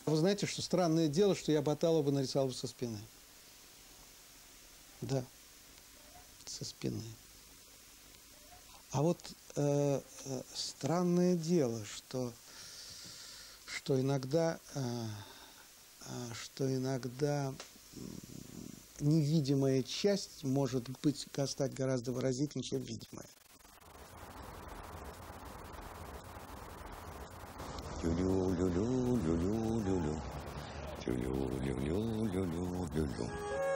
Вы знаете, что странное дело, что я Баталова нарисовал со спины. Да, со спины. А вот странное дело, что иногда невидимая часть может стать гораздо выразительнее, чем видимая. Лю-лю-лю-лю-лю-лю-лю-лю. Лю-лю-лю-лю-лю-лю-лю.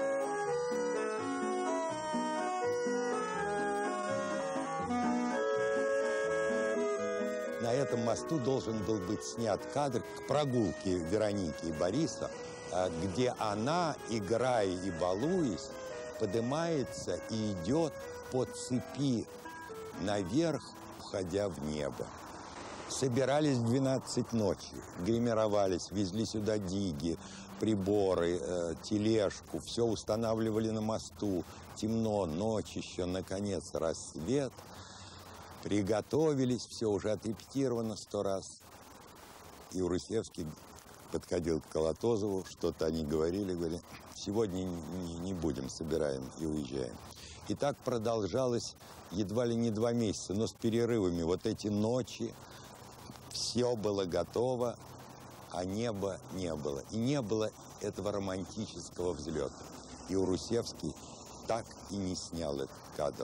На этом мосту должен был быть снят кадр к прогулке Вероники и Бориса, где она, играя и балуясь, поднимается и идет по цепи наверх, входя в небо. Собирались в 12 ночи, гримировались, везли сюда диги, приборы, тележку, все устанавливали на мосту. Темно, ночь еще, наконец, рассвет. Приготовились, все уже отрепетировано 100 раз. И Урусевский подходил к Колотозову, что-то они говорили, сегодня не будем, собираем и уезжаем. И так продолжалось едва ли не 2 месяца, но с перерывами. Вот эти ночи, все было готово, а неба не было. И не было этого романтического взлета. И Урусевский так и не снял этот кадр.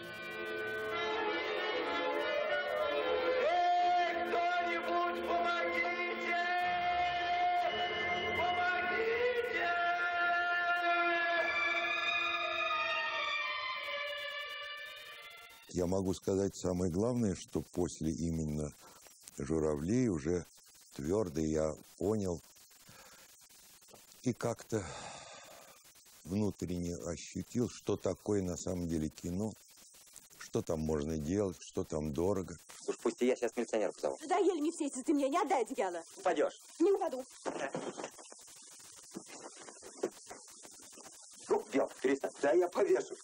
Я могу сказать самое главное, что после именно «Журавлей» уже твердо я понял и как-то внутренне ощутил, что такое на самом деле кино, что там можно делать, что там дорого. Слушай, пусть я сейчас милиционера позову. Надоели мне все эти, ты мне не отдай одеяло. Упадешь. Не упаду. Ну, Белка, перестань. Да я повешу.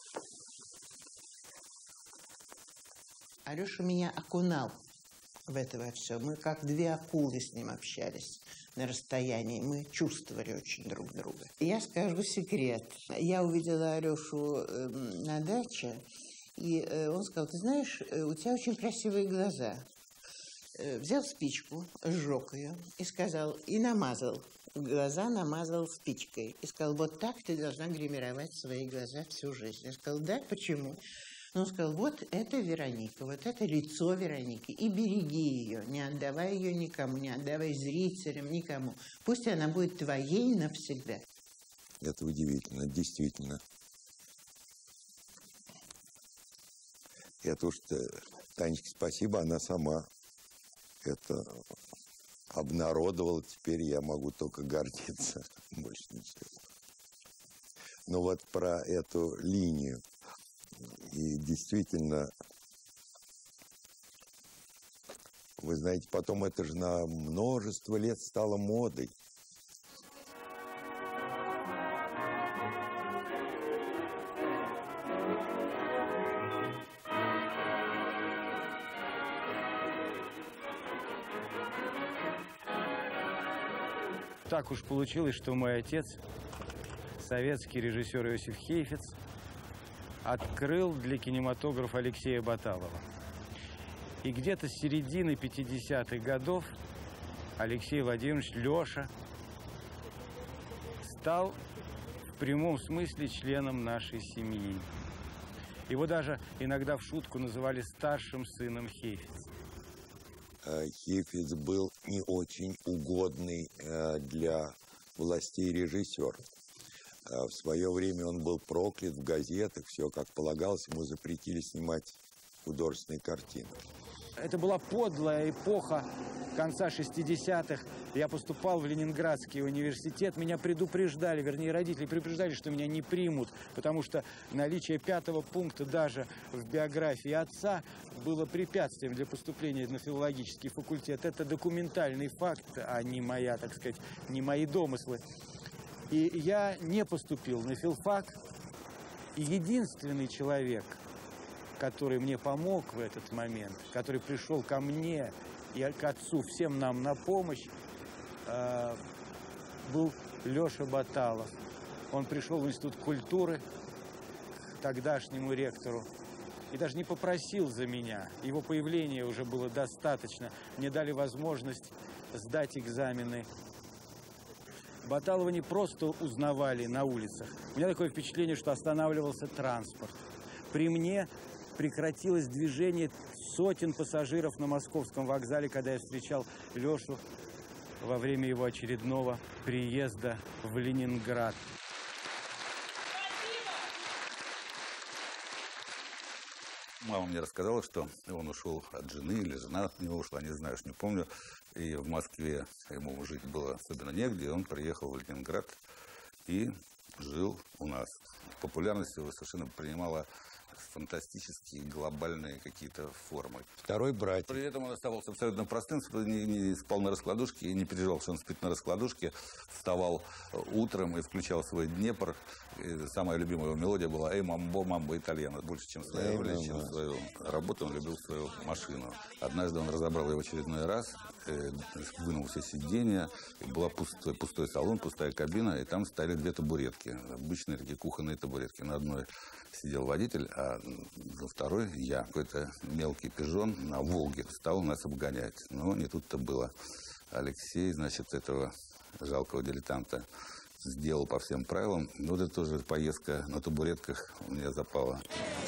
Алеша меня окунал в это во все. Мы как 2 акулы с ним общались на расстоянии. Мы чувствовали очень друг друга. Я скажу секрет. Я увидела Алешу на даче, и он сказал: ты знаешь, у тебя очень красивые глаза. Взял спичку, сжег ее и сказал, и намазал. Глаза намазал спичкой. И сказал: вот так ты должна гримировать свои глаза всю жизнь. Я сказал: да, почему? Он сказал: вот это Вероника, вот это лицо Вероники, и береги ее, не отдавай ее никому, не отдавай зрителям, никому. Пусть она будет твоей навсегда. Это удивительно, действительно. Это уж Танечке спасибо, она сама это обнародовала, теперь я могу только гордиться, больше ничего. Но вот про эту линию. И действительно, вы знаете, потом это же на множество лет стало модой. Так уж получилось, что мой отец, советский режиссер Иосиф Хейфец, открыл для кинематографа Алексея Баталова. И где-то с середины 50-х годов Алексей Владимирович, Леша, стал в прямом смысле членом нашей семьи. Его даже иногда в шутку называли старшим сыном Хейфеца. Хейфец был не очень угодный для властей режиссер. В свое время он был проклят в газетах, все как полагалось, ему запретили снимать художественные картины. Это была подлая эпоха конца 60-х. Я поступал в Ленинградский университет, меня предупреждали, вернее, родители предупреждали, что меня не примут, потому что наличие 5-го пункта даже в биографии отца было препятствием для поступления на филологический факультет. Это документальный факт, а не моя, так сказать, не мои домыслы. И я не поступил на филфак. И единственный человек, который мне помог в этот момент, который пришел ко мне и к отцу, всем нам на помощь, был Леша Баталов. Он пришел в Институт культуры к тогдашнему ректору и даже не попросил за меня. Его появления уже было достаточно. Мне дали возможность сдать экзамены. Баталова не просто узнавали на улицах. У меня такое впечатление, что останавливался транспорт. При мне прекратилось движение сотен пассажиров на Московском вокзале, когда я встречал Лешу во время его очередного приезда в Ленинград. Мама мне рассказала, что он ушел от жены, или жена от него ушла, не знаю, не помню. И в Москве ему жить было особенно негде. Он приехал в Ленинград и жил у нас. Популярность его совершенно принимала фантастические глобальные какие-то формы. Второй братик. При этом он оставался абсолютно простым, не спал на раскладушке и не переживал, что он спит на раскладушке. Вставал утром и включал свой Днепр. И самая любимая его мелодия была «Эй, мамбо, мамбо, итальяно». Больше, чем свою роль, чем свою работу, он любил свою машину. Однажды он разобрал ее в очередной раз, вынул все сиденья, был пустой салон, пустая кабина, и там стояли две табуретки. Обычные такие кухонные табуретки. На одной сидел водитель, а на второй я. Какой-то мелкий пижон на «Волге» стал нас обгонять. Но не тут-то было. Алексей, значит, этого жалкого дилетанта сделал по всем правилам. Но вот это тоже поездка на табуретках у меня запала.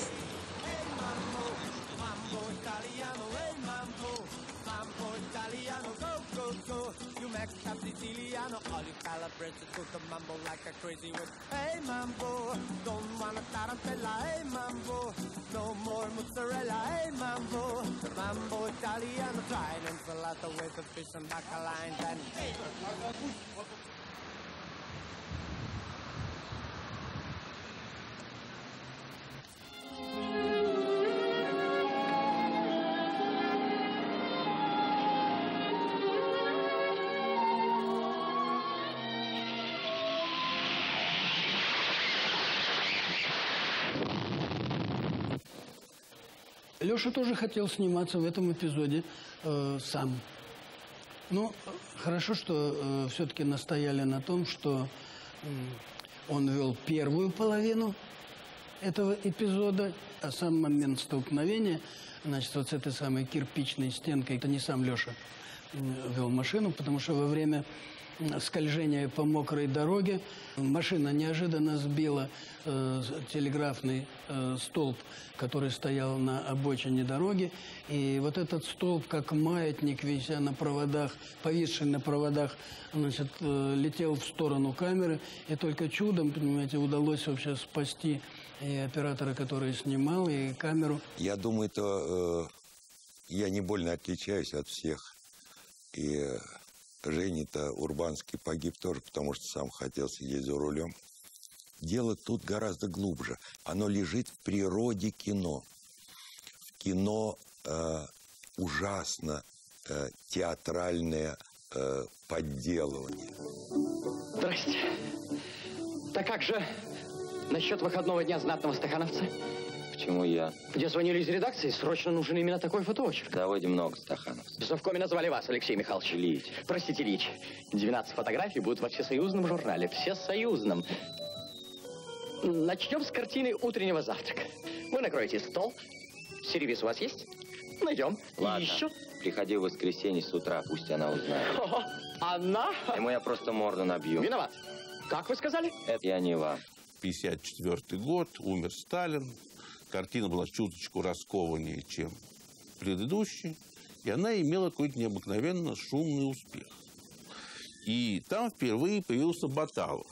Леша тоже хотел сниматься в этом эпизоде сам. Ну, хорошо, что все-таки настояли на том, что он вел первую половину этого эпизода, а сам момент столкновения, значит, вот с этой самой кирпичной стенкой, это не сам Леша вел машину, потому что во время скольжения по мокрой дороге машина неожиданно сбила телеграфный столб, который стоял на обочине дороги. И вот этот столб, как маятник, вися на проводах, повисший на проводах, значит, летел в сторону камеры. И только чудом, понимаете, удалось вообще спасти и оператора, который снимал, и камеру. Я думаю, то я не больно отличаюсь от всех. И Женя-то Урбанский погиб тоже, потому что сам хотел сидеть за рулем. Дело тут гораздо глубже. Оно лежит в природе кино. В кино ужасно театральное подделывание. Здрасте. Так как же насчет выходного дня знатного стахановца? Почему я? Где звонили из редакции, срочно нужен именно такой фотоочерк. Заводим много стахановцев. В совкоме назвали вас, Алексей Михайлович. Ильич. Простите, Ильич. 12 фотографий будут во всесоюзном журнале. Всесоюзном. Начнем с картины утреннего завтрака. Вы накроете стол. Сервис у вас есть? Найдем. Ладно. И еще? Приходи в воскресенье с утра, пусть она узнает. Ого, она? Ему я просто морду набью. Виноват. Как вы сказали? Это я не вам. 1954 год, умер Сталин. Картина была чуточку раскованнее, чем предыдущая. И она имела какой-то необыкновенно шумный успех. И там впервые появился Баталов.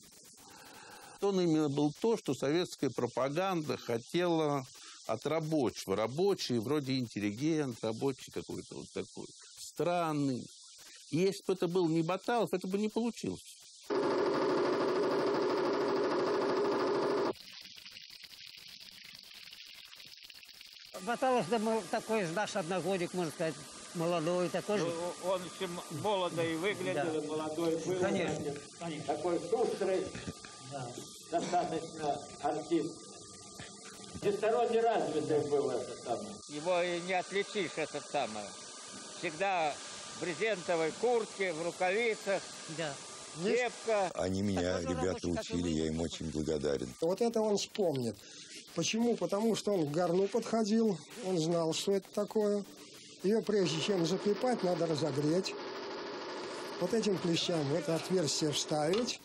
Он именно был то, что советская пропаганда хотела от рабочего. Рабочий, вроде интеллигент, рабочий какой-то вот такой странный. И если бы это был не Баталов, это бы не получилось. Баталов такой наш одногодик, можно сказать, молодой такой же. Он еще молодо и выглядел, да. Молодой был. Конечно. Такой шустрый, да. Достаточно артист. Всесторонне развитый был этот самый. Его и не отличишь, этот самый. Всегда в брезентовой куртке, в рукавицах. Да. Кепка. Они меня, ребята, учили, я им очень благодарен. Вот это он вспомнит. Почему? Потому что он к горну подходил, он знал, что это такое. Ее прежде чем заклепать, надо разогреть. Вот этим клещам в это отверстие вставить.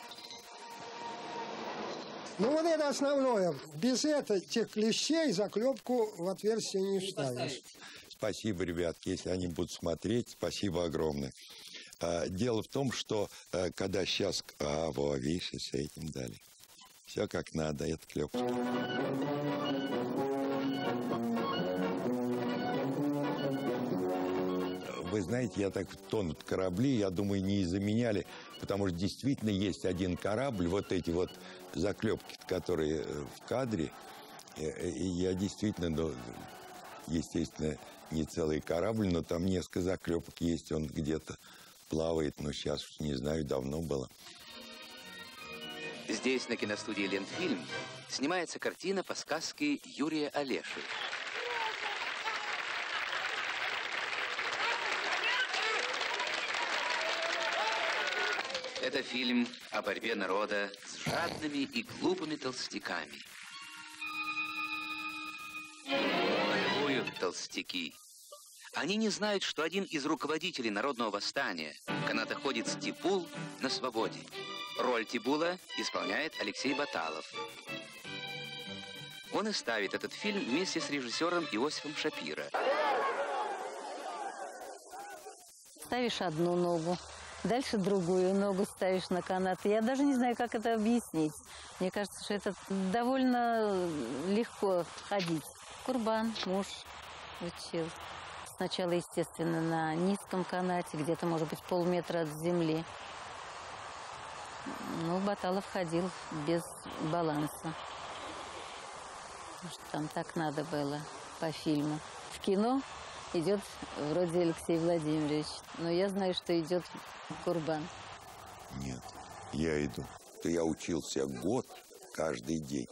Ну вот это основное. Без этих клещей заклепку в отверстие не вставишь. Спасибо, ребятки, если они будут смотреть, спасибо огромное. Дело в том, что когда сейчас... видишь, с этим дали. Все как надо, это клепочка. Вы знаете, я так тонут корабли, я думаю, не заменяли, потому что действительно есть один корабль, вот эти вот заклепки, которые в кадре, и я действительно, естественно, не целый корабль, но там несколько заклепок есть, он где-то плавает, но сейчас не знаю, давно было. Здесь, на киностудии «Ленфильм», снимается картина по сказке Юрия Олеши. Это фильм о борьбе народа с жадными и глупыми толстяками. Воюют толстяки. Они не знают, что один из руководителей народного восстания, канатоходец Тибул, на свободе. Роль Тибула исполняет Алексей Баталов. Он и ставит этот фильм вместе с режиссером Иосифом Шапиро. Ставишь одну ногу, дальше другую ногу ставишь на канат. Я даже не знаю, как это объяснить. Мне кажется, что это довольно легко ходить. Курбан, муж учил. Сначала, естественно, на низком канате, где-то, может быть, полметра от земли. Ну, Баталов ходил без баланса. Потому что там так надо было по фильму. В кино идет вроде Алексей Владимирович, но я знаю, что идет Курбан. Нет, я иду. Я учился год каждый день.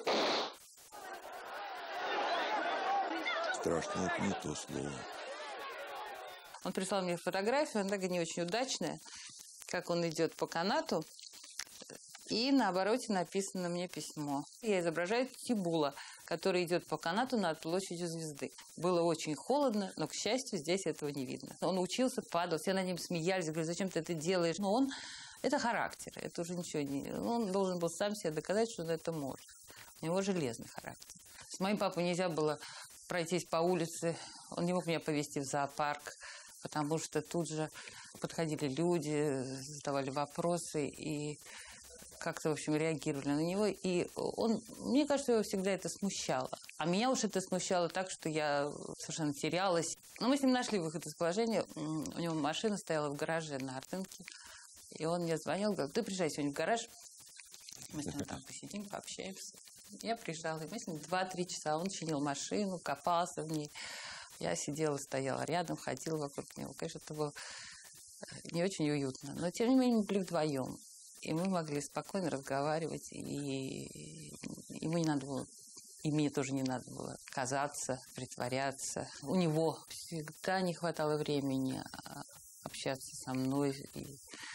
Страшно, это не то слово. Он прислал мне фотографию, она такая не очень удачная, как он идет по канату, и на обороте написано мне письмо. Я изображаю Тибула, который идет по канату над площадью Звезды. Было очень холодно, но, к счастью, здесь этого не видно. Он учился, падал, все над ним смеялись, говорят, зачем ты это делаешь? Но он, это характер, это уже ничего не... Он должен был сам себе доказать, что он это может. У него железный характер. С моим папой нельзя было пройтись по улице, он не мог меня повезти в зоопарк, потому что тут же подходили люди, задавали вопросы и как-то, в общем, реагировали на него. И он, мне кажется, его всегда это смущало. А меня уж это смущало так, что я совершенно терялась. Но мы с ним нашли выход из положения. У него машина стояла в гараже на Артынке. И он мне звонил, говорил, ты приезжай сегодня в гараж, мы с ним там посидим, пообщаемся. Я приезжала, и мы с ним 2-3 часа. Он чинил машину, копался в ней. Я сидела, стояла рядом, ходила вокруг него. Конечно, это было не очень уютно. Но, тем не менее, мы были вдвоем. И мы могли спокойно разговаривать. И ему не надо было, и мне тоже не надо было казаться, притворяться. У него всегда не хватало времени общаться со мной и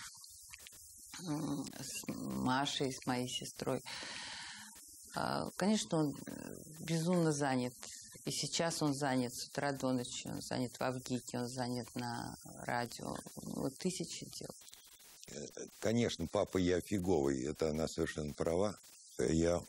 с Машей, с моей сестрой. Конечно, он безумно занят. И сейчас он занят с утра до ночи, он занят в Авгике, он занят на радио. Вот тысячи дел. Конечно, папа я фиговый, это она совершенно права. Я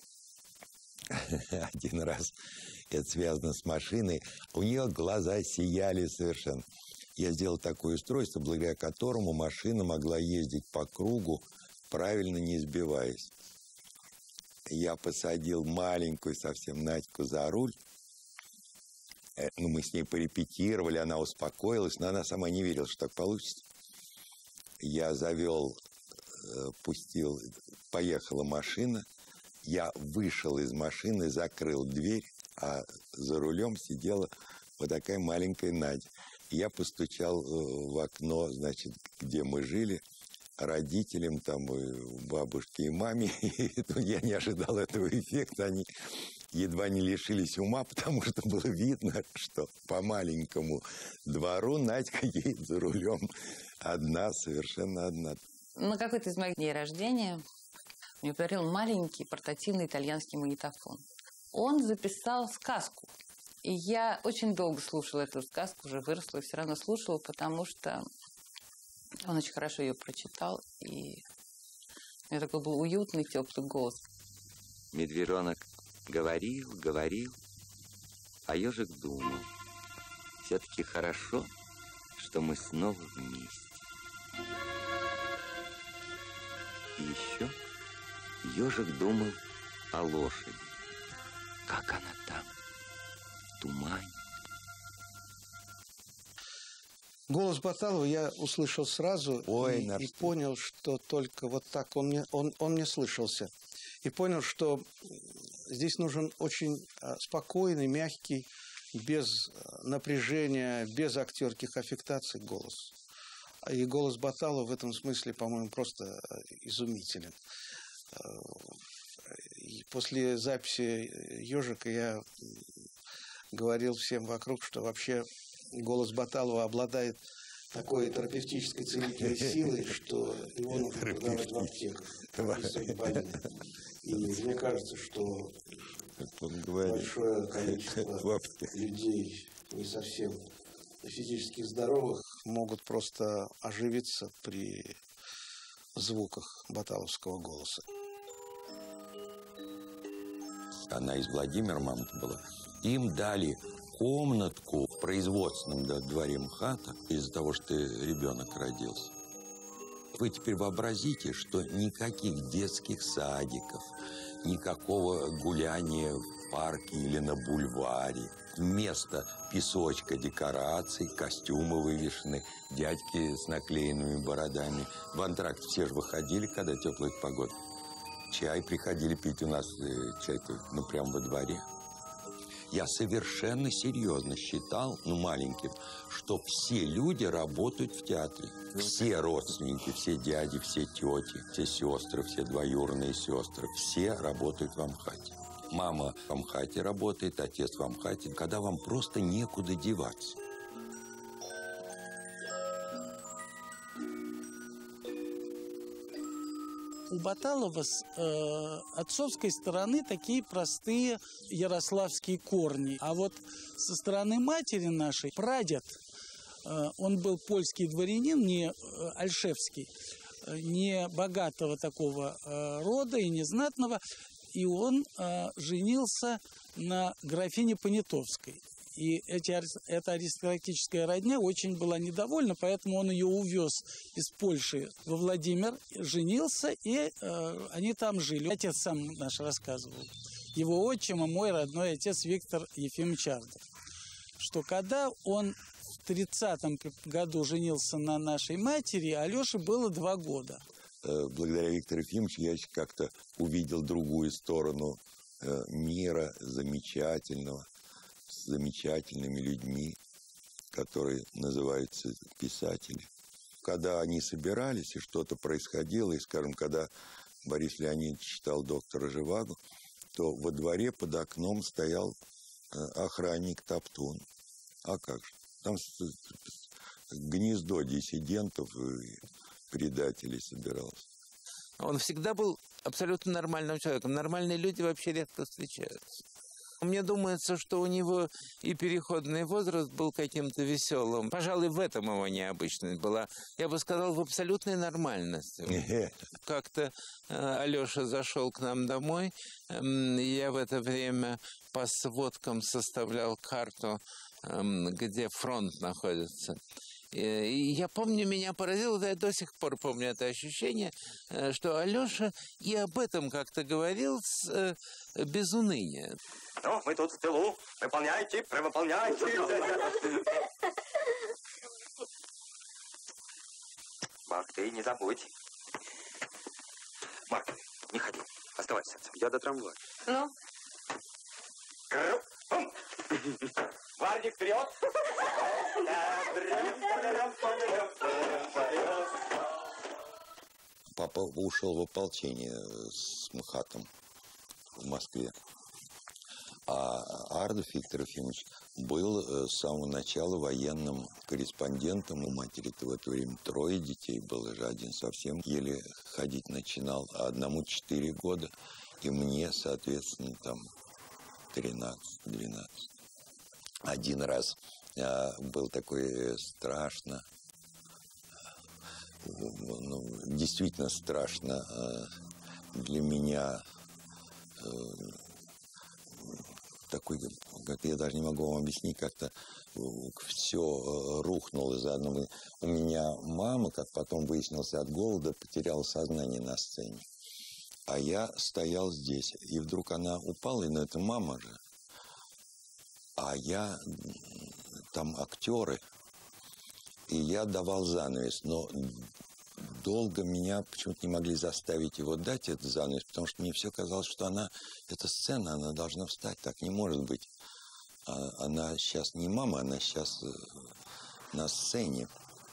один раз, это связано с машиной, у нее глаза сияли совершенно. Я сделал такое устройство, благодаря которому машина могла ездить по кругу, правильно не сбиваясь. Я посадил маленькую совсем Надьку за руль. Ну, мы с ней порепетировали, она успокоилась, но она сама не верила, что так получится. Я завел, пустил, поехала машина. Я вышел из машины, закрыл дверь, а за рулем сидела вот такая маленькая Надя. Я постучал в окно, значит, где мы жили, родителям, там, и бабушке и маме. И я не ожидал этого эффекта. Они едва не лишились ума, потому что было видно, что по маленькому двору Надька едет за рулем одна, совершенно одна. На какой-то из моих дней рождения мне подарил маленький портативный итальянский магнитофон. Он записал сказку. И я очень долго слушала эту сказку, уже выросла и все равно слушала, потому что он очень хорошо ее прочитал. И у меня такой был уютный, теплый голос. Медвежонок говорил, говорил, а ежик думал. Все-таки хорошо, что мы снова вместе. И еще ежик думал о лошади. Как она там, в тумане. Голос Баталова я услышал сразу и понял, что только вот так он мне слышался. И понял, что здесь нужен очень спокойный, мягкий, без напряжения, без актерских аффектаций голос. И голос Баталова в этом смысле, по-моему, просто изумителен. И после записи «Ежика» я говорил всем вокруг, что вообще голос Баталова обладает такой терапевтической целительной силой, что его нужно продавать в аптеках. И мне кажется, что большое количество людей не совсем физически здоровых могут просто оживиться при звуках баталовского голоса. Она из Владимира, мама-то была. Им дали комнатку в производственном дворе МХАТа из-за того, что ребенок родился. Вы теперь вообразите, что никаких детских садиков, никакого гуляния в парке или на бульваре. Вместо песочка, декораций, костюмы вывешены, дядьки с наклеенными бородами. В антракт все же выходили, когда теплая погода. Чай приходили пить у нас, чай-то, ну, прямо во дворе. Я совершенно серьезно считал, ну, маленьким, что все люди работают в театре. Все родственники, все дяди, все тети, все сестры, все двоюродные сестры, все работают в МХАТе. Мама в МХАТе работает, отец в МХАТе, когда вам просто некуда деваться. У Баталова с отцовской стороны такие простые ярославские корни. А вот со стороны матери нашей прадед, он был польский дворянин, не ольшевский, не богатого такого рода и не знатного, и он женился на графине Понятовской. И эта аристократическая родня очень была недовольна, поэтому он ее увез из Польши во Владимир, женился, и они там жили. Отец сам наш рассказывал. Его отчим, мой родной отец Виктор Ефимович Ардов. Что когда он в 30-м году женился на нашей матери, Алёше было 2 года. Благодаря Виктору Ефимовичу я как-то увидел другую сторону мира, замечательного, с замечательными людьми, которые называются писатели. Когда они собирались, и что-то происходило, и, скажем, когда Борис Леонидович читал «Доктора Живаго», то во дворе под окном стоял охранник Топтун. А как же? Там гнездо диссидентов и предателей собиралось. Он всегда был абсолютно нормальным человеком. Нормальные люди вообще редко встречаются. Мне думается, что у него и переходный возраст был каким-то веселым. Пожалуй, в этом его необычность была. Я бы сказал, в абсолютной нормальности. Как-то Алеша зашел к нам домой. Я в это время по сводкам составлял карту, где фронт находится. И я помню, меня поразило, да, я до сих пор помню это ощущение, что Алеша и об этом как-то говорил без уныния. Ну, мы тут в тылу. Выполняйте, превыполняйте. Марк, ты не забудь. Марк, не ходи. Оставайся. Я до трамвая. Ну? Варник вперед! Папа ушел в ополчение с МХАТом в Москве. А Ардов Виктор Ефимович был с самого начала военным корреспондентом. У матери-то в это время 3 детей было, же один совсем еле ходить начинал, а одному 4 года. И мне, соответственно, там 13-12. Один раз был такой страшно, ну, действительно страшно для меня такой, как я даже не могу вам объяснить, как-то все рухнуло заодно. У меня мама, как потом выяснилось, от голода потеряла сознание на сцене. А я стоял здесь, и вдруг она упала, и ну это мама же. А я, там актеры, и я давал занавес, но долго меня почему-то не могли заставить его дать этот занавес, потому что мне все казалось, что эта сцена, она должна встать, так не может быть. Она сейчас не мама, она сейчас на сцене.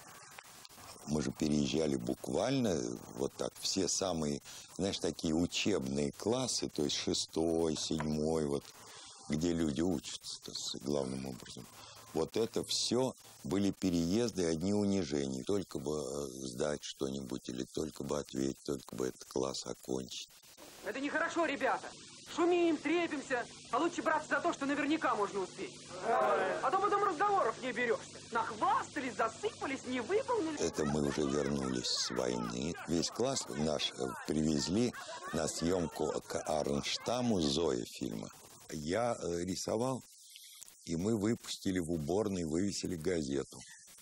Мы же переезжали буквально вот так, все самые, знаешь, такие учебные классы, то есть 6-й, 7-й, вот, где люди учатся, главным образом. Вот это все были переезды, одни унижения. Только бы сдать что-нибудь, или только бы ответить, только бы этот класс окончить. Это нехорошо, ребята. Шумим, трепимся, а лучше браться за то, что наверняка можно успеть. А то потом разговоров не берешься. Нахвастались, засыпались, не выполнили. Это мы уже вернулись с войны. Весь класс наш привезли на съемку к Арнштаму Зоя фильма. Я рисовал, и мы выпустили в уборной, вывесили газету.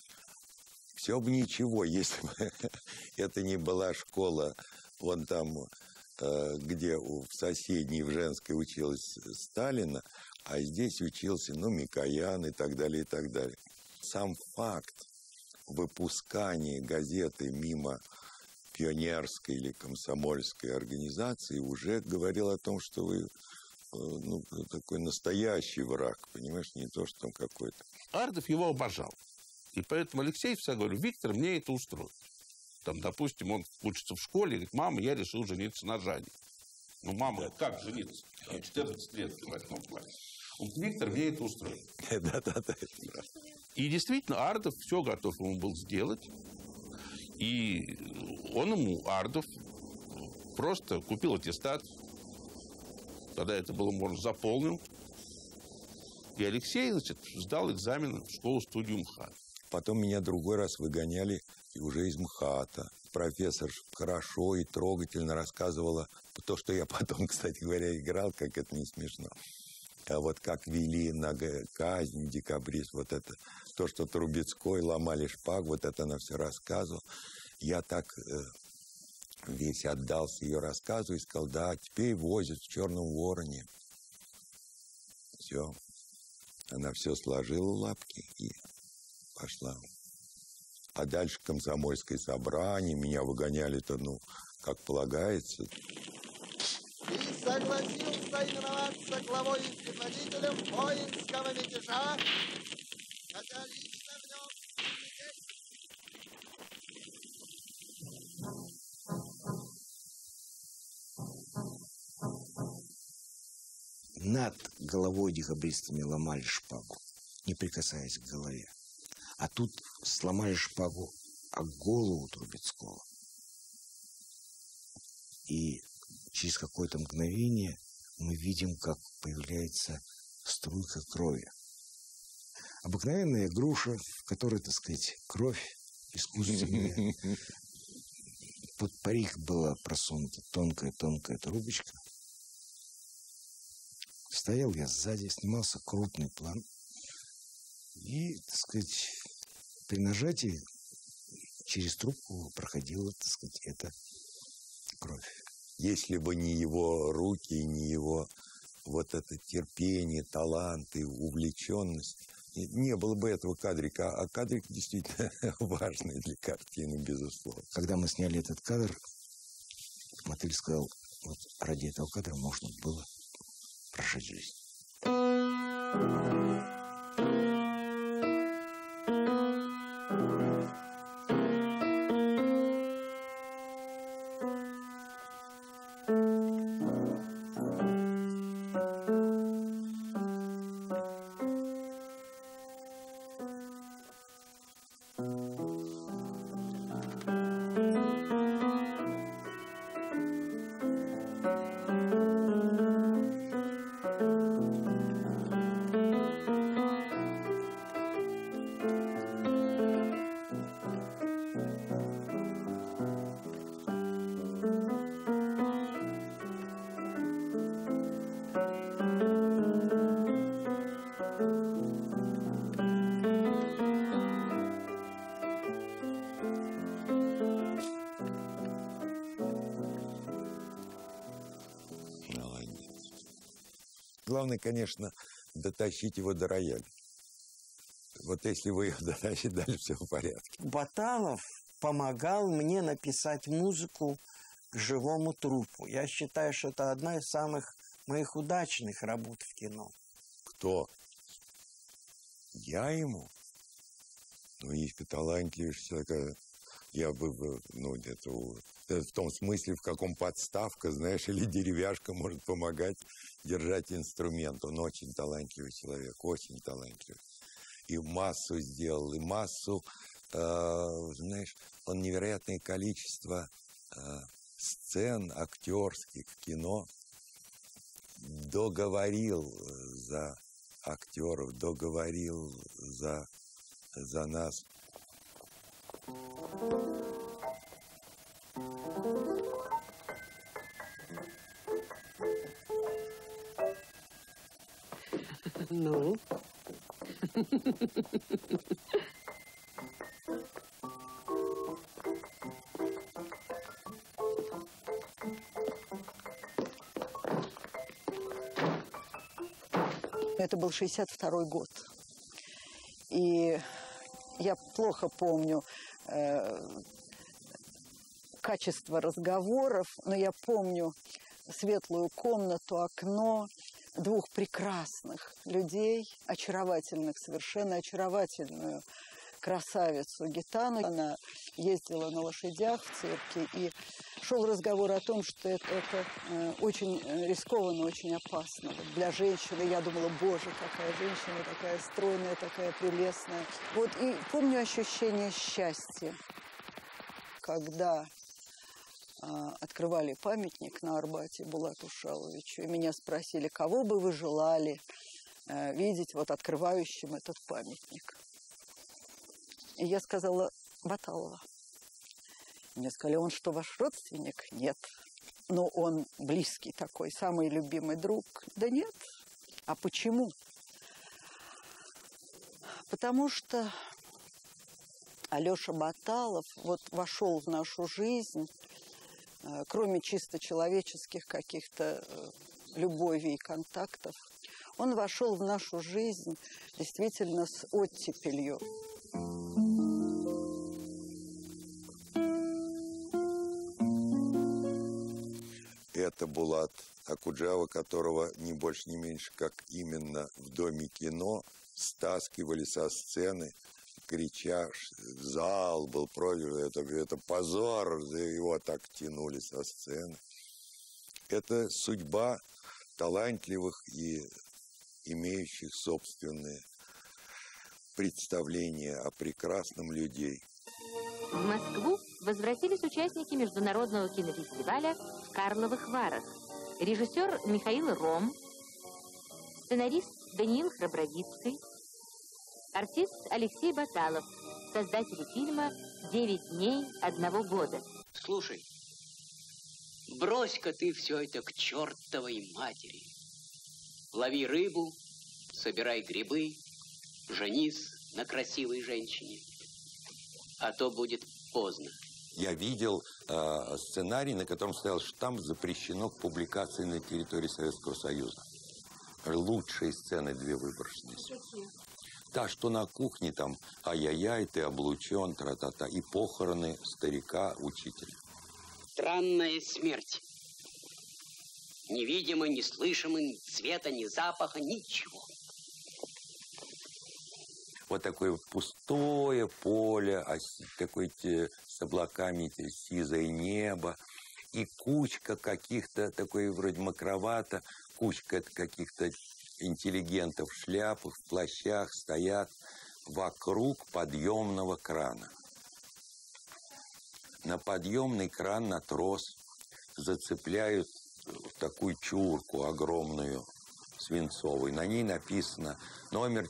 Все бы ничего, если бы это не была школа вон там, где в соседней, в женской училась Сталина, а здесь учился, ну, Микоян и так далее, и так далее. Сам факт выпускания газеты мимо пионерской или комсомольской организации уже говорил о том, что вы, ну, такой настоящий враг, понимаешь, не то, что там какой-то. Ардов его обожал. И поэтому Алексей всегда говорит: Виктор, мне это устроит. Там, допустим, он учится в школе и говорит: мама, я решил жениться на Жане. Ну, мама, как жениться? 14 лет в 8 классе. Он говорит: Виктор, мне это устроит. Да. И действительно, Ардов все готов ему был сделать. И он ему, Ардов, просто купил аттестат. Тогда это было, можно, заполнил. И Алексей, значит, сдал экзамен в школу-студию МХАТ. Потом меня другой раз выгоняли и уже из МХАТа. Профессор хорошо и трогательно рассказывала то, что я потом, кстати говоря, играл, как это не смешно. А вот как вели на казнь декабрист, вот это, то, что Трубецкой ломали шпагу, вот это она все рассказывала. Я так весь отдался ее рассказу и сказал: да, теперь возят в Черном Вороне. Все. Она все сложила лапки и пошла. А дальше комсомольское собрание, меня выгоняли-то, ну, как полагается. И согласился именоваться главой и предводителем воинского мятежа, хотя лично в нем Над головой декабристами ломали шпагу, не прикасаясь к голове. А тут сломали шпагу о голову Трубецкого. И через какое-то мгновение мы видим, как появляется струйка крови. Обыкновенная груша, в которой, так сказать, кровь искусственная. Под парик была просунута тонкая трубочка. Стоял я сзади, снимался крупный план. И, так сказать, при нажатии через трубку проходила, так сказать, эта кровь. Если бы не его руки, не его вот это терпение, талант и увлеченность, не было бы этого кадрика. А кадрик действительно важный для картины, безусловно. Когда мы сняли этот кадр, Мотыль сказал: вот ради этого кадра можно было прожить жизнь. Главное, конечно, дотащить его до рояля. Вот если вы ее дотащите, дальше все в порядке. Баталов помогал мне написать музыку к живому трупу. Я считаю, что это одна из самых моих удачных работ в кино. Кто? Я ему? Ну, есть талантливейшая такая. Я бы, ну, где-то в том смысле, в каком подставка, знаешь, или деревяшка может помогать держать инструмент. Он очень талантливый человек, очень талантливый. И массу сделал, и массу, знаешь, он невероятное количество сцен актерских в кино договорил за актеров, договорил за нас. Ну? Это был 62-й год. И я плохо помню качество разговоров, но я помню светлую комнату, окно, двух прекрасных людей, очаровательных, совершенно очаровательную красавицу Гитану. Она ездила на лошадях в цирке, и шел разговор о том, что это очень рискованно, очень опасно. Вот для женщины я думала, боже, какая женщина, такая стройная, такая прелестная. Вот и помню ощущение счастья, когда открывали памятник на Арбате Булату Шаловичу, и меня спросили, кого бы вы желали видеть вот открывающим этот памятник. И я сказала, Баталова. Мне сказали, он что, ваш родственник? Нет. Но он близкий такой, самый любимый друг. Да нет. А почему? Потому что Алеша Баталов вот вошел в нашу жизнь, кроме чисто человеческих каких-то любовей и контактов, он вошел в нашу жизнь действительно с оттепелью. Это Булат Акуджава, которого не больше, не меньше, как именно в Доме кино стаскивали со сцены, крича, зал был против, это позор, его так тянули со сцены. Это судьба талантливых и имеющих собственные представления о прекрасном людей. В Москву возвратились участники международного кинофестиваля в Карловых Варах. Режиссер Михаил Ром, сценарист Даниил Храбровицкий, артист Алексей Баталов, создатели фильма «9 дней одного года». Слушай, брось-ка ты все это к чертовой матери. Лови рыбу, собирай грибы, женись на красивой женщине. А то будет поздно. Я видел сценарий, на котором стоял штамп «Запрещено к публикации на территории Советского Союза». Лучшие сцены две выброшенные. Та, что на кухне, там «Ай-яй-яй, ты облучен, тра-та-та», и похороны старика, учителя. Странная смерть. Невидимо, неслышимо, ни цвета, ни запаха, ничего. Вот такое пустое поле, такое с облаками сизое небо, и кучка каких-то, такой вроде макровата, кучка каких-то интеллигентов в шляпах, в плащах стоят вокруг подъемного крана. На подъемный кран, на трос зацепляют такую чурку огромную, свинцовый. На ней написано номер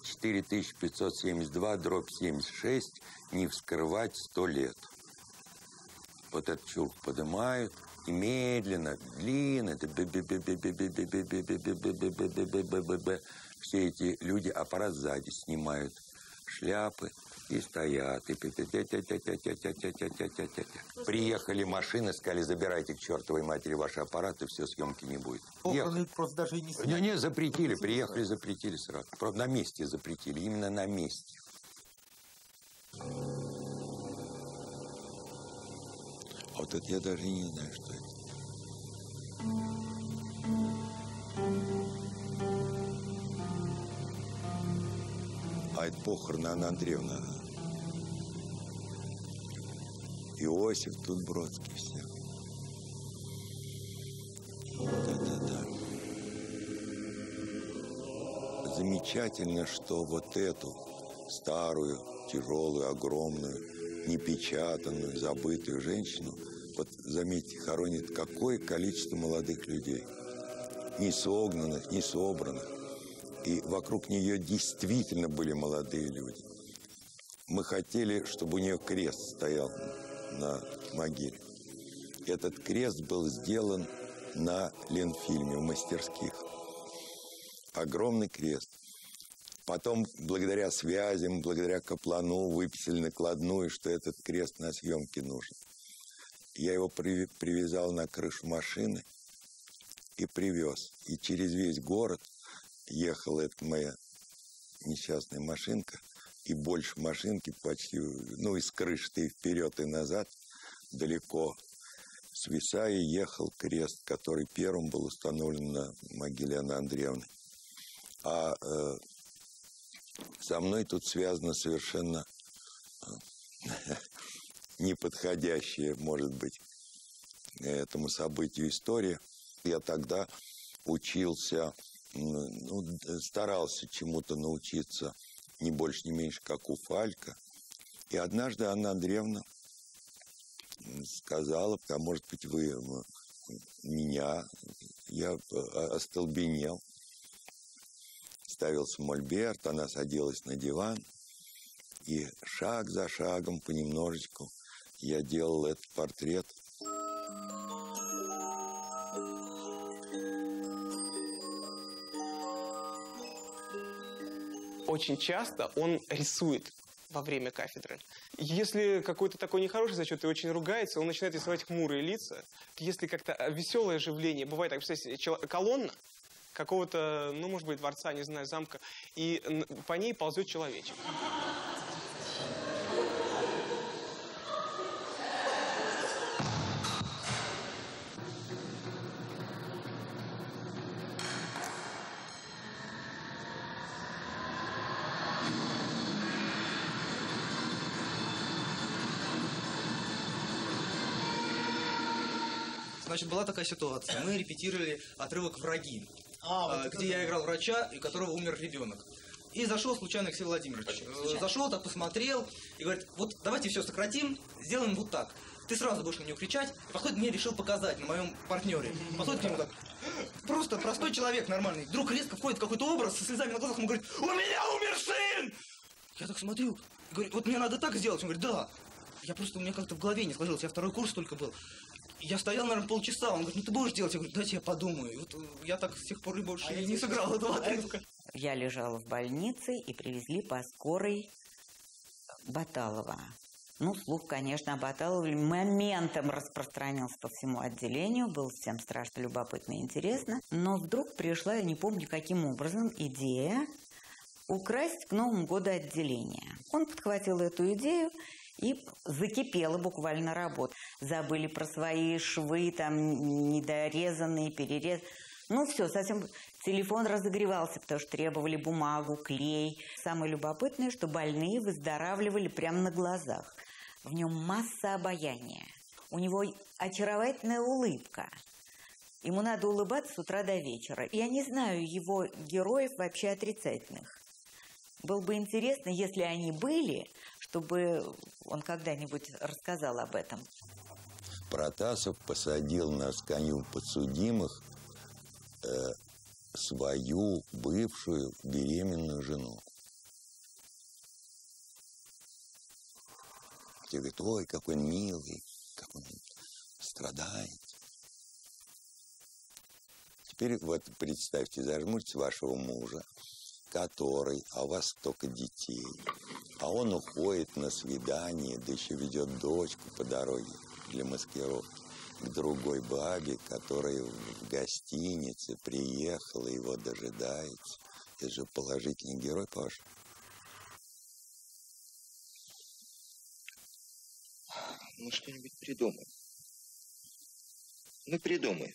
4572/76, не вскрывать 100 лет. Вот этот чурк поднимают, И медленно, длинно, все эти люди аппарат сзади снимают, шляпы и стоят. Приехали машины, сказали, забирайте к чертовой матери ваши аппараты, все, съемки не будет. Просто даже и не сняли. Не, запретили, приехали, запретили сразу. Просто на месте запретили, именно на месте. Вот это я даже не знаю, что это. А это похороны Анны Андреевны. Иосиф тут Бродский, все. Да. Замечательно, что вот эту старую, тяжелую, огромную, непечатанную, забытую женщину, вот заметьте, хоронит какое количество молодых людей. Не согнанных, не собранных. И вокруг нее действительно были молодые люди. Мы хотели, чтобы у нее крест стоял на могиле. Этот крест был сделан на Ленфильме в мастерских. Огромный крест. Потом, благодаря связям, благодаря Каплану, выписали накладную, что этот крест на съемке нужен. Я его привязал на крышу машины и привез. И через весь город ехала эта моя несчастная машинка. И больше машинки почти, из крыши-то и вперед, и назад, далеко свисая, ехал крест, который первым был установлен на могиле Анны Андреевны. А со мной тут связано совершенно неподходящая, может быть, этому событию история. Я тогда учился, старался чему-то научиться, не больше, не меньше, как у Фалька. И однажды Анна Андреевна сказала, а может быть, вы меня, я остолбенел. Ставился мольберт, она садилась на диван, и шаг за шагом, понемножечку, я делал этот портрет. Очень часто он рисует во время кафедры. Если какой-то такой нехороший зачет и очень ругается, он начинает рисовать хмурые лица. Если как-то веселое оживление, бывает так, представьте, колонна какого-то, может быть, дворца, не знаю, замка, и по ней ползет человечек. Значит, была такая ситуация. Мы репетировали отрывок «Враги», где я играл врача, у которого умер ребенок. И зашел случайно Алексей Владимирович. Зашел, так посмотрел и говорит, вот давайте все сократим, сделаем вот так. Ты сразу будешь на него кричать. И подходит, мне решил показать на моем партнере. Подходит к нему так. Просто простой человек нормальный. Вдруг резко входит какой-то образ со слезами на глазах. Он говорит, у меня умер сын! Я так смотрю. Говорю, вот мне надо так сделать. Он говорит, да. У меня как-то в голове не сложилось. Я второй курс только был. Я стоял, наверное, полчаса. Он говорит, ты будешь делать? Я говорю, дайте я подумаю. И вот я так с тех пор и больше не сыграл этого отрывка. Я лежала в больнице, и привезли по скорой Баталова. Слух, конечно, о Баталове моментом распространился по всему отделению. Было всем страшно, любопытно и интересно. Но вдруг пришла, я не помню, каким образом, идея украсть к Новому году отделение. Он подхватил эту идею, и закипела буквально работа. Забыли про свои швы, там, недорезанные, перерез. Все, совсем телефон разогревался, потому что требовали бумагу, клей. Самое любопытное, что больные выздоравливали прямо на глазах. В нем масса обаяния. У него очаровательная улыбка. Ему надо улыбаться с утра до вечера. Я не знаю его героев вообще отрицательных. Было бы интересно, если они были, чтобы он когда-нибудь рассказал об этом. Протасов посадил на скамью подсудимых свою бывшую беременную жену. Все говорят, ой, какой он милый, как он страдает. теперь вот представьте, зажмурьте вашего мужа, который, а у вас только детей, а он уходит на свидание, да еще ведет дочку по дороге для маскировки к другой бабе, которая в гостинице приехала, его дожидается. Это же положительный герой, Паша. Мы что-нибудь придумаем. Мы придумаем.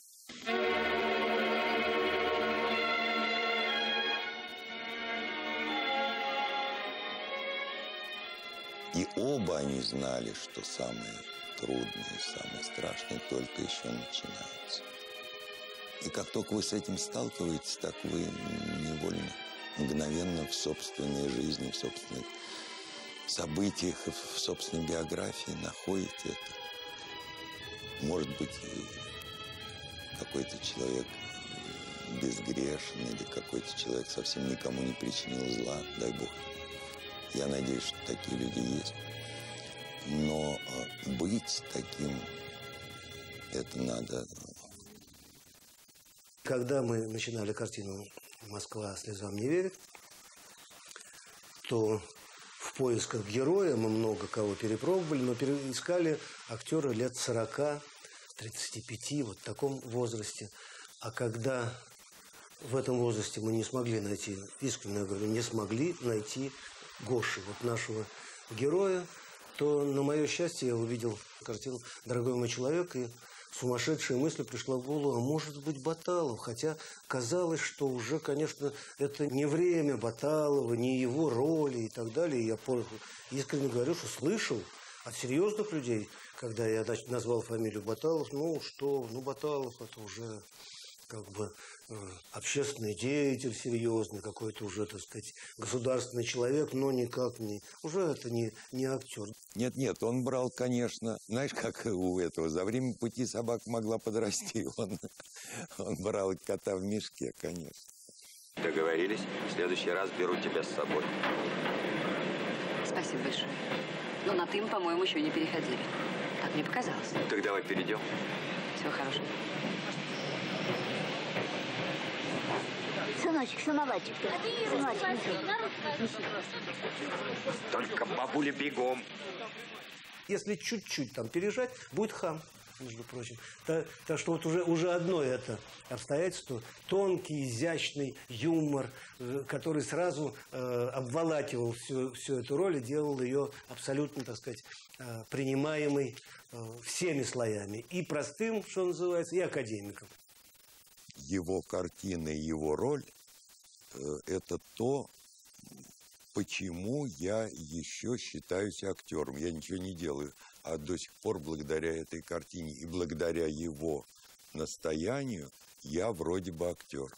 И оба они знали, что самое трудное, самое страшное только еще начинается. И как только вы с этим сталкиваетесь, так вы невольно, мгновенно в собственной жизни, в собственных событиях, в собственной биографии находите это. Может быть, какой-то человек безгрешен, или какой-то человек совсем никому не причинил зла, дай Бог. Я надеюсь, что такие люди есть. Но быть таким, это надо. Когда мы начинали картину «Москва слезам не верит», то в поисках героя мы много кого перепробовали, но искали актера лет 40, 35, вот в таком возрасте. А когда в этом возрасте мы не смогли найти, искренне говорю, не смогли найти Гоши, вот нашего героя, то, на мое счастье, я увидел картину «Дорогой мой человек», и сумасшедшая мысль пришла в голову, а может быть Баталов, хотя казалось, что уже, конечно, это не время Баталова, не его роли и так далее. Я искренне говорю, что слышал от серьезных людей, когда я назвал фамилию Баталов, Баталов это уже как бы общественный деятель серьезный, какой-то уже, так сказать, государственный человек, но никак не... Уже это не актер. Нет, он брал, конечно, знаешь, как у этого, за время пути собака могла подрасти. Он брал кота в мешке, конечно. Договорились? В следующий раз беру тебя с собой. Спасибо большое. Но на «ты» мы, по-моему, еще не переходили. Так мне показалось. Так давай перейдем. Всего хорошего. Сыночек, самоварчик. Только бабуля бегом. Если чуть-чуть там пережать, будет хам, между прочим. Так что вот уже одно это обстоятельство, тонкий, изящный юмор, который сразу обволакивал всю эту роль и делал ее абсолютно, так сказать, принимаемой всеми слоями. И простым, что называется, и академиком. Его картина и его роль – это то, почему я еще считаюсь актером. Я ничего не делаю, а до сих пор благодаря этой картине и благодаря его настоянию я вроде бы актер.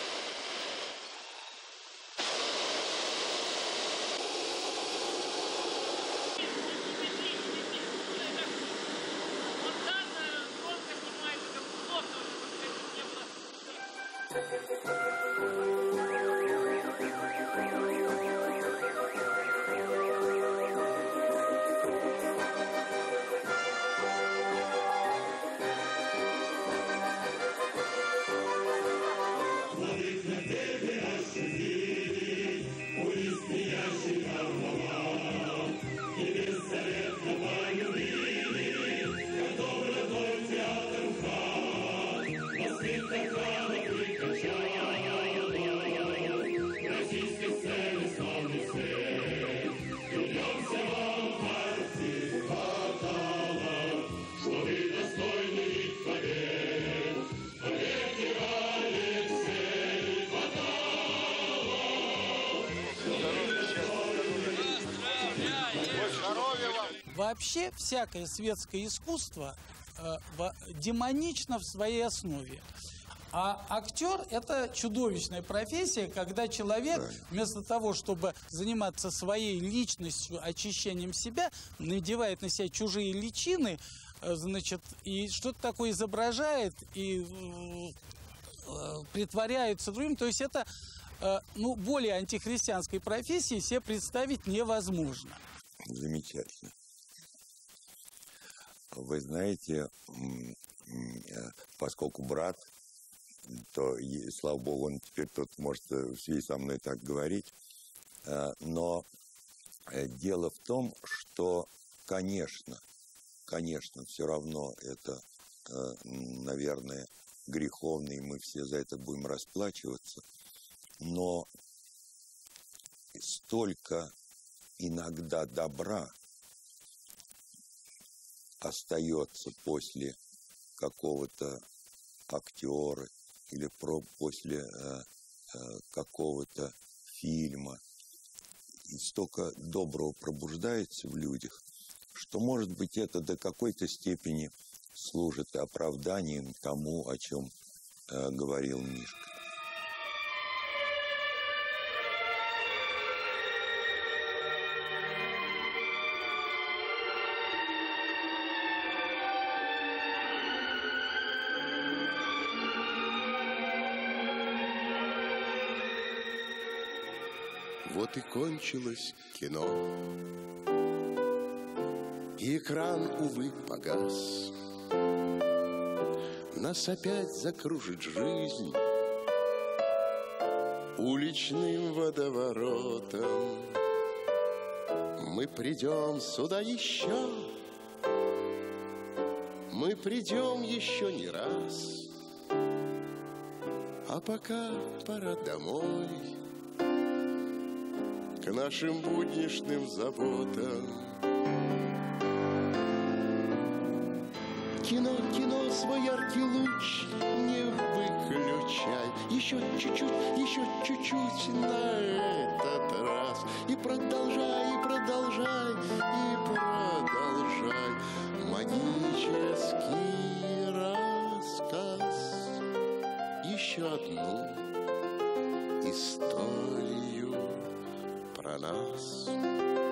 Вообще всякое светское искусство демонично в своей основе. А актер – это чудовищная профессия, когда человек вместо того, чтобы заниматься своей личностью, очищением себя, надевает на себя чужие личины, значит, и что-то такое изображает, и притворяются другим. То есть это более антихристианской профессии себе представить невозможно. Замечательно. Вы знаете, поскольку брат то, слава богу, он теперь тут может в связи со мной так говорить. Но дело в том, что, конечно, все равно это, наверное, греховно, и мы все за это будем расплачиваться. Но столько иногда добра остается после какого-то актера или после какого-то фильма. И столько доброго пробуждается в людях, что, может быть, это до какой-то степени служит оправданием тому, о чем говорил Мишка. Вот и кончилось кино, и экран, увы, погас. Нас опять закружит жизнь уличным водоворотом. Мы придем сюда еще, мы придем еще не раз. А пока пора домой, к нашим будничным заботам. Кино, кино, свой яркий луч не выключай. Еще чуть-чуть на этот раз. И продолжай, и продолжай, и продолжай магический рассказ. Еще одну историю про нас.